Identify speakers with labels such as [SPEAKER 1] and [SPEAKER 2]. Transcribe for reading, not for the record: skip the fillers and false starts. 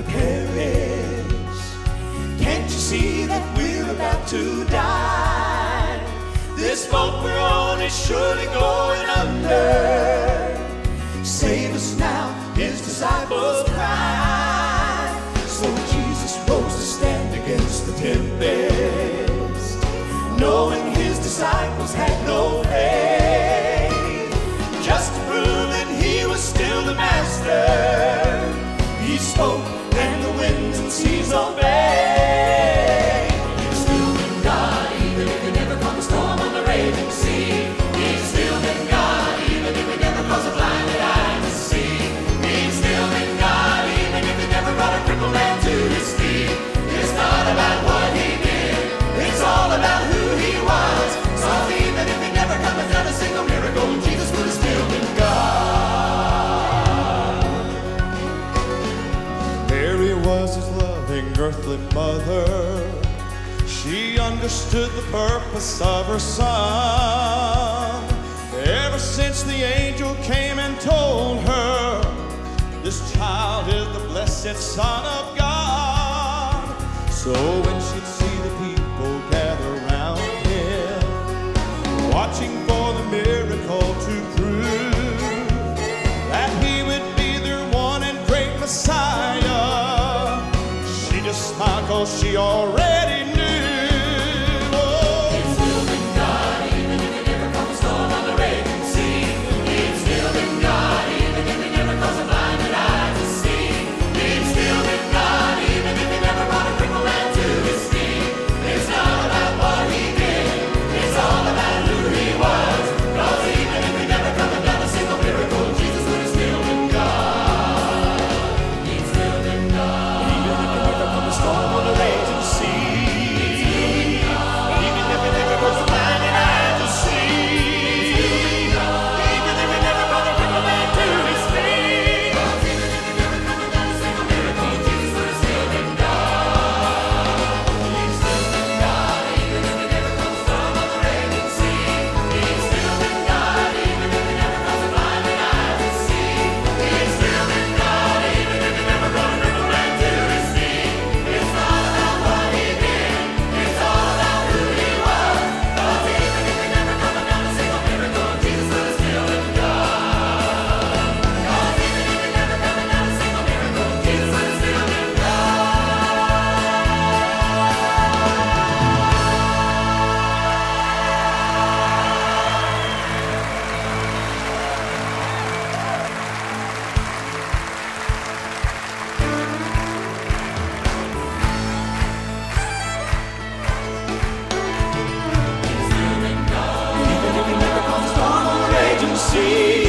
[SPEAKER 1] we perish. Can't you see that we're about to die? This boat we're on is surely going under. Save us now, his disciples cried. So Jesus rose to stand against the tempest, knowing his disciples had no faith. Just to prove that he was still the master, he spoke and the winds and seas obeyed. He's still been God, even if he never calmed the storm on the raging sea. He's still been God, even if he never caused a blinded eye to see. He's still been God, even if he never brought a crippled man to his feet. It's not about what he did, it's all about who he was. So even if he never comes and done a single miracle, Jesus would have still been God. Mary was his loving earthly mother. She understood the purpose of her son. Ever since the angel came and told her, this child is the blessed Son of God. So when she'd see the people gather round him, watching for the miracle to prove that he would be their one and great Messiah, she just smiled 'cause she already knew. He's still been God, even if he never calmed the storm on the raging sea. He's still been God, even if he never caused a blinded eye to see. He's still been God, even if he never brought a crippled man to his feet. It's not about what he did, it's all about who he was. 'Cause even if he never come and done a single miracle, Jesus would have still been God. He's still been God, even if he never come the storm on the raging sea. Even if he never was the blinded eye to see. Even if he never brought a crippled man to his feet. 'Cause even if he never come and done a single miracle, Jesus would have still been God. He's still been God, even if he never comes the storm on the raging sea. He's still been God, even if he never caused a blinded eye to see. He's still been God, even if he never brought a crippled man to his feet. It's not about what he did, it's all about who he was. 'Cause even if he never come and done a single miracle, Jesus would have still been God. 'Cause even if he never come and done a single miracle, Jesus would have still been Even if he never calmed the storm on the raging sea.